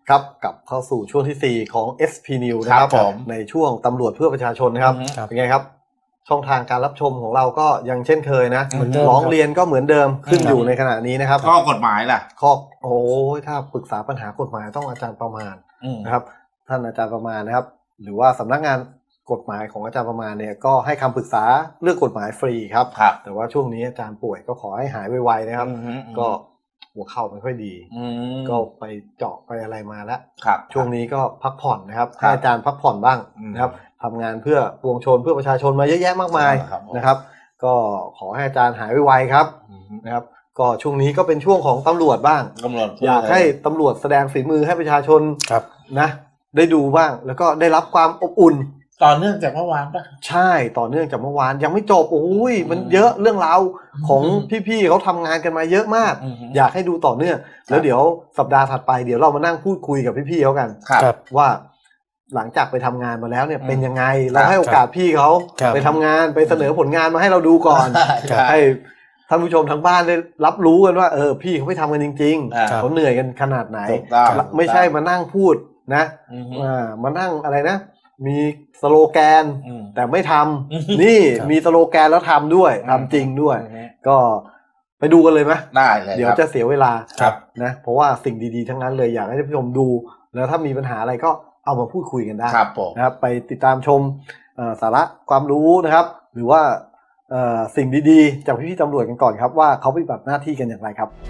ครับกลับเข้าสู่ช่วงที่4ของ SP News นะครับในช่วงตำรวจเพื่อประชาชนนะครับเป็นไงครับช่องทางการรับชมของเราก็ยังเช่นเคยนะร้องเรียนก็เหมือนเดิมขึ้นอยู่ในขณะนี้นะครับข้อกฎหมายล่ะข้อโอ้ถ้าปรึกษาปัญหากฎหมายต้องอาจารย์ประมาณนะครับท่านอาจารย์ประมาณนะครับหรือว่าสำนักงานกฎหมายของอาจารย์ประมาณเนี่ยก็ให้คำปรึกษาเรื่องกฎหมายฟรีครับแต่ว่าช่วงนี้อาจารย์ป่วยก็ขอให้หายไวๆนะครับก็หัวเข่าไม่ค่อยดีก็ไปเจาะไปอะไรมาแล้วช่วงนี้ก็พักผ่อนนะครับให้อาจารย์พักผ่อนบ้างนะครับทำงานเพื่อปวงชนเพื่อประชาชนมาเยอะแยะมากมายนะครับก็ขอให้อาจารย์หายไวๆครับนะครับก็ช่วงนี้ก็เป็นช่วงของตำรวจบ้างอยากให้ตำรวจแสดงฝีมือให้ประชาชนนะได้ดูบ้างแล้วก็ได้รับความอบอุ่นต่อเนื่องจากเมื่อวานป่ะใช่ต่อเนื่องจากเมื่อวานยังไม่จบโอ้ยมันเยอะเรื่องราวของพี่ๆเขาทำงานกันมาเยอะมากอยากให้ดูต่อเนื่องแล้วเดี๋ยวสัปดาห์ถัดไปเดี๋ยวเรามานั่งพูดคุยกับพี่ๆเขากันว่าหลังจากไปทำงานมาแล้วเนี่ยเป็นยังไงเราให้โอกาสพี่เขาไปทำงานไปเสนอผลงานมาให้เราดูก่อนให้ท่านผู้ชมทางบ้านได้รับรู้กันว่าพี่เขาไปทำกันจริงๆเขาเหนื่อยกันขนาดไหนไม่ใช่มานั่งพูดนะมานั่งอะไรนะมีสโลแกนแต่ไม่ทำนี่มีสโลแกนแล้วทำด้วยทำจริงด้วยก็ไปดูกันเลยไหมได้เลยเดี๋ยวจะเสียเวลานะเพราะว่าสิ่งดีๆทั้งนั้นเลยอยากให้ท่านผู้ชมดูแล้วถ้ามีปัญหาอะไรก็เอามาพูดคุยกันได้นะครับไปติดตามชมสาระความรู้นะครับหรือว่าสิ่งดีๆจากพี่ๆตำรวจกันก่อนครับว่าเขาปฏิบัติหน้าที่กันอย่างไรครับ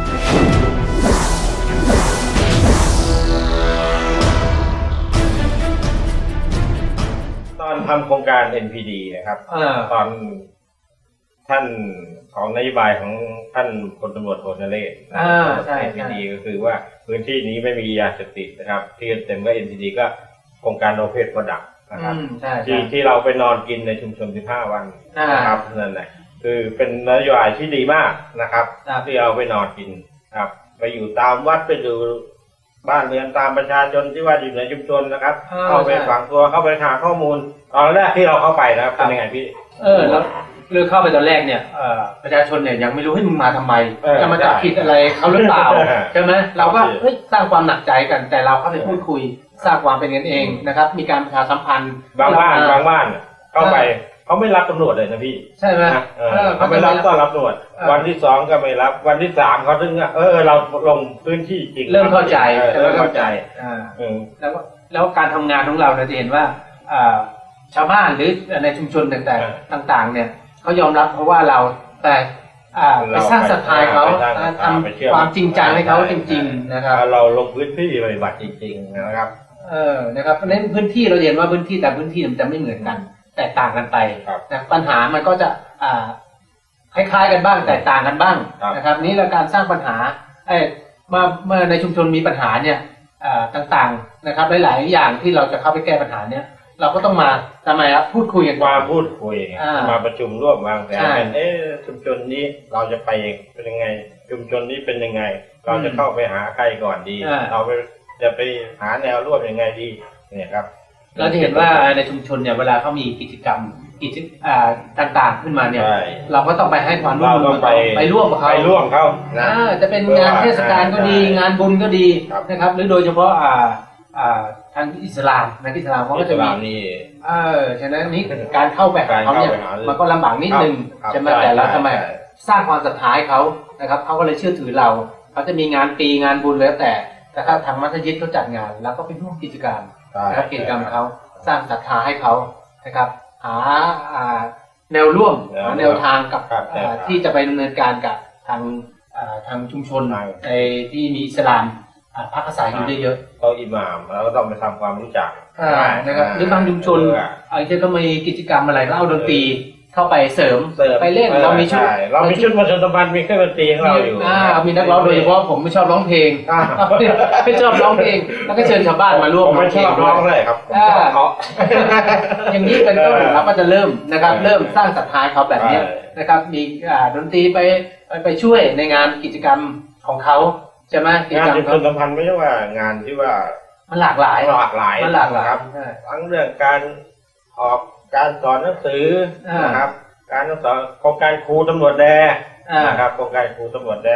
ตอนทำโครงการ NPD นะครับตอนท่านของนโยบายของท่านพลตำรวจโทนเรศ NPD ก็คือว่าพื้นที่นี้ไม่มียาเสพติดนะครับที่เต็มก็ NPD ก็โครงการโอเพนโปรดักต์นะครับที่เราไปนอนกินในชุมชน15 วันนะครับนั่นแหละคือเป็นนโยบายที่ดีมากนะครับที่เราไปนอนกินครับไปอยู่ตามวัดไปดูบ้านเรือนตามประชาชนที่ว่าอยู่ในชุมชนนะครับเข้าไปฝังตัวเข้าไปหาข้อมูลตอนแรกที่เราเข้าไปนะครับเป็นยังไงพี่แล้วเรื่องเข้าไปตอนแรกเนี่ยประชาชนเนี่ยยังไม่รู้ให้มึงมาทำไมจะมาจับผิดอะไรเขาหรือเปล่าใช่ไหมเราก็สร้างความหนักใจกันแต่เราเข้าไปพูดคุยสร้างความเป็นกันเองนะครับมีการประชาสัมพันธ์บางบ้านเข้าไปเขาไม่รับตำรวจเลยนะพี่ใช่ไหมเขาไม่รับก็รับตำรวจวันที่2ก็ไม่รับวันที่3เขาถึงเราลงพื้นที่จริงเริ่มเข้าใจแล้วการทำงานของเราเนี่ยจะเห็นว่าชาวบ้านหรือในชุมชนต่างๆเนี่ยเขายอมรับเพราะว่าเราแต่ไปสร้างศรัทธาเขาทำความจริงจังให้เขาจริงๆนะครับเราลงพื้นที่ปฏิบัติจริงๆนะครับนะครับในพื้นที่เราเห็นว่าพื้นที่แต่พื้นที่มันจะไม่เหมือนกันแตกต่างกันไปนะปัญหามันก็จะคล้ายๆกันบ้างแตกต่างกันบ้างนะครับนี้เราการสร้างปัญหาเมื่อในชุมชนมีปัญหาเนี่ยต่างๆนะครับหลายๆอย่างที่เราจะเข้าไปแก้ปัญหาเนี่ยเราก็ต้องมาทำไมครับพูดคุยกันมาพูดคุยมาประชุมร่วมวางแผนกันชุมชนนี้เราจะไปเป็นยังไงชุมชนนี้เป็นยังไงเราจะเข้าไปหาใครก่อนดีเราจะไปหาแนวร่วมยังไงดีเนี่ยครับเราจะเห็นว่าในชุมชนเนี่ยเวลาเขามีกิจกรรมต่างๆขึ้นมาเนี่ยเราก็ต้องไปให้ความร่วมมือไปร่วมกับเขาจะเป็นงานเทศกาลก็ดีงานบุญก็ดีนะครับหรือโดยเฉพาะทางอิสลามในอิสลามเขาก็จะมีฉะนั้นนี้การเข้าไปเขาเนี่ยมันก็ลำบากนิดนึงใช่ไหมแต่เราทำไมสร้างความศรัทธาให้เขานะครับเขาก็เลยเชื่อถือเราเขาจะมีงานปีงานบุญแล้วแต่ถ้าทางมัสยิดเขาจัดงานแล้วก็ไปร่วมกิจกรรมนะครับกิจกรรมเขาสร้างศรัทธาให้เขานะครับหาแนวร่วมแนวทางกับที่จะไปดำเนินการกับทางชุมชนในที่มีอิสลามพักอาศัยอยู่เยอะๆเขาอิหม่ามแล้วก็ต้องไปทำความรู้จักนะครับหรือบางชุมชนอาจจะก็มีกิจกรรมอะไรก็เอาดนตรีเข้าไปเสริมไปเล่นเรามีชุดประชาสัมพันธ์มีเครื่องดนตรีของเราอยู่มีนักร้องโดยเฉพาะผมไม่ชอบร้องเพลงไม่ชอบร้องเพลงแล้วก็เชิญชาวบ้านมาร่วมไม่ชอบร้องเลยครับอย่างนี้เป็นต้นเราก็จะเริ่มนะครับเริ่มสร้างศรัทธาเขาแบบนี้นะครับมีดนตรีไปช่วยในงานกิจกรรมของเขาใช่ไหมงานประชาสัมพันธ์ไม่ใช่ว่างานที่ว่ามันหลากหลายครับทั้งเรื่องการออกการสอนหนังสือนะครับการสอนโครงการครูตำรวจแดนะครับโครงการครูตำรวจแด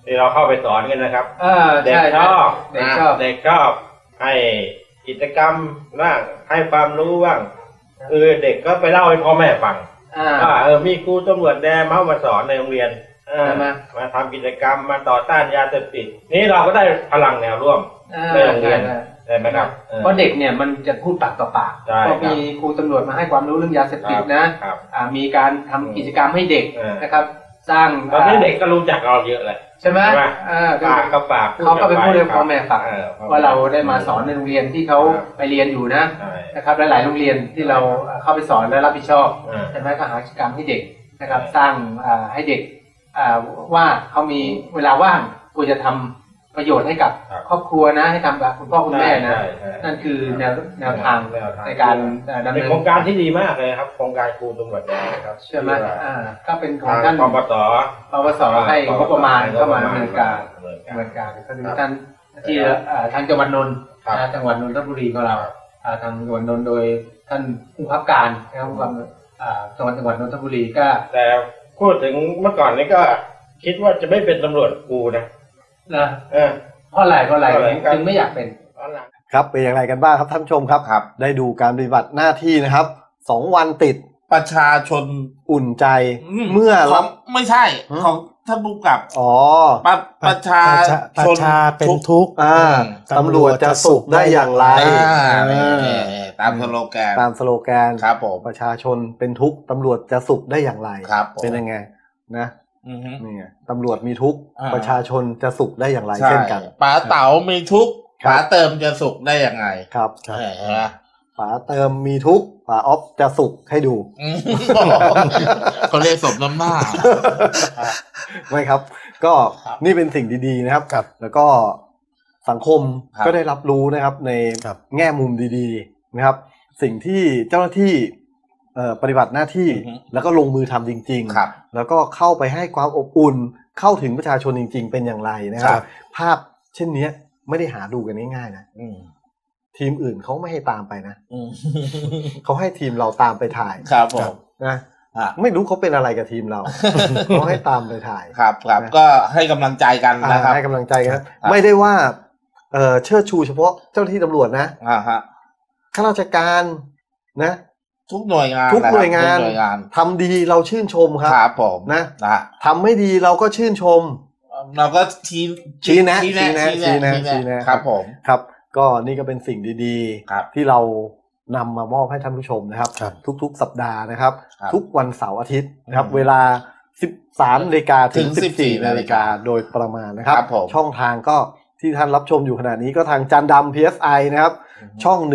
ที่เราเข้าไปสอนกันนะครับเด็กชอบให้กิจกรรมบ้างให้ความรู้บ้างเด็กก็ไปเล่าให้พ่อแม่ฟังว่ามีครูตำรวจแดงมาสอนในโรงเรียนมาทำกิจกรรมมาต่อต้านยาเสพติดนี่เราก็ได้พลังแนวร่วมในโรงเรียนใช่ไหมครับเพราะเด็กเนี่ยมันจะพูดปากต่อปากก็มีครูตำรวจมาให้ความรู้เรื่องยาเสพติดนะมีการทำกิจกรรมให้เด็กนะครับสร้างตอนนี้เด็กก็รู้จักเราเยอะเลยใช่ไหมปากกับปากเขาก็ไปพูดให้พ่อแม่ฟังว่าเราได้มาสอนในโรงเรียนที่เขาไปเรียนอยู่นะครับหลายๆโรงเรียนที่เราเข้าไปสอนและรับผิดชอบใช่ไหมก็หากิจกรรมให้เด็กนะครับสร้างให้เด็กว่าเขามีเวลาว่างควรจะทำประโยชน์ให้กับครอบครัวนะให้ทำกับคุณพ่อคุณแม่นะนั่นคือแนวทางในการดำเนินโครงการที่ดีมากเลยครับโครงการครูตำรวจครับใช่ไหมก็เป็นของท่านปปสให้งบประมาณเข้ามาดำเนินการก็คือท่านที่ทางจังหวัดนนท์จังหวัดนนทบุรีของเราทางจังหวัดนนท์โดยท่านผู้บังคับการนะครับจังหวัดนนทบุรีก็แต่พูดถึงเมื่อก่อนนี้ก็คิดว่าจะไม่เป็นตำรวจครูนะเพราะอะไรจึงไม่อยากเป็นครับเป็นอย่างไรกันบ้างครับท่านผู้ชมครับได้ดูการปฏิบัติหน้าที่นะครับ2 วันติดประชาชนอุ่นใจเมื่อรับไม่ใช่ของท่านผู้กำกับประชาเป็นทุกข์ตำรวจจะสุขได้อย่างไรตามสโลแกนครับผมประชาชนเป็นทุกข์ตำรวจจะสุขได้อย่างไรเป็นยังไงนะนี่ไงตำรวจมีทุกข์ประชาชนจะสุขได้อย่างไรเช่นกันป๋าเต๋ามีทุกข์ป๋าเติมจะสุขได้อย่างไรครับป๋าเติมมีทุกข์ป๋าออฟจะสุขให้ดูเขาเรียกสมน้ำหน้าไม่ครับก็นี่เป็นสิ่งดีๆนะครับแล้วก็สังคมก็ได้รับรู้นะครับในแง่มุมดีๆนะครับสิ่งที่เจ้าหน้าที่ปฏิบัติหน้าที่แล้วก็ลงมือทำจริงๆแล้วก็เข้าไปให้ความอบอุ่นเข้าถึงประชาชนจริงๆเป็นอย่างไรนะครับภาพเช่นนี้ไม่ได้หาดูกันง่ายๆนะทีมอื่นเขาไม่ให้ตามไปนะเขาให้ทีมเราตามไปถ่ายครับผมนะไม่รู้เขาเป็นอะไรกับทีมเราเขาให้ตามไปถ่ายครับก็ให้กำลังใจกันนะครับให้กำลังใจกันไม่ได้ว่าเชิดชูเฉพาะเจ้าหน้าที่ตำรวจนะข้าราชการนะทุกหน่วยงานทำดีเราชื่นชมครับผมนะทำไม่ดีเราก็ชื่นชมเราก็ชี้แนะครับผมครับก็นี่ก็เป็นสิ่งดีๆที่เรานำมามอบให้ท่านผู้ชมนะครับทุกๆสัปดาห์นะครับทุกวันเสาร์อาทิตย์นะครับเวลา 13:00 นถึง 14:00 นโดยประมาณนะครับช่องทางก็ที่ท่านรับชมอยู่ขณะนี้ก็ทางจานดำ PSI นะครับช่อง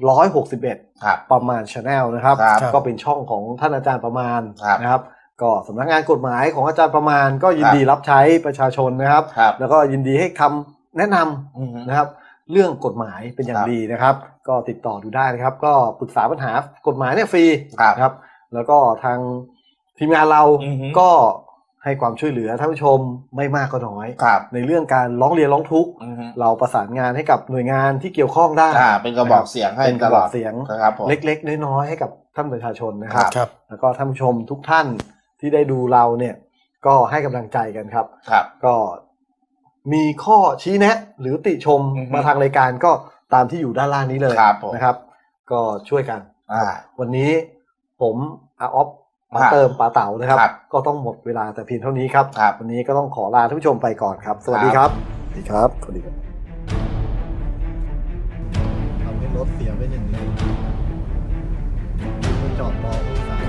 161ประมาณ Channel นะครับก็เป็นช่องของท่านอาจารย์ประมาณนะครับก็สำนักงานกฎหมายของอาจารย์ประมาณก็ยินดีรับใช้ประชาชนนะครับแล้วก็ยินดีให้คำแนะนำนะครับเรื่องกฎหมายเป็นอย่างดีนะครับก็ติดต่อดูได้นะครับก็ปรึกษาปัญหากฎหมายเนี่ยฟรีครับแล้วก็ทางทีมงานเราก็ให้ความช่วยเหลือท่านผู้ชมไม่มากก็น้อยในเรื่องการร้องเรียนร้องทุกข์เราประสานงานให้กับหน่วยงานที่เกี่ยวข้องได้เป็นกระบอกเสียงให้เป็นกระบอกเสียงเล็กๆน้อยๆให้กับท่านประชาชนนะครับแล้วก็ท่านผู้ชมทุกท่านที่ได้ดูเราเนี่ยก็ให้กำลังใจกันครับก็มีข้อชี้แนะหรือติชมมาทางรายการก็ตามที่อยู่ด้านล่างนี้เลยนะครับก็ช่วยกันวันนี้ผมอาออฟป๋าเติมป๋าเต๋านะครับก็ต้องหมดเวลาแต่เพียงเท่านี้ครับวันนี้ก็ต้องขอลาท่านผู้ชมไปก่อนครับสวัสดีครับสวัสดีครับสวัสดีครับทำให้รถเสียไป1 เลนจอดรอผู้โดยสาร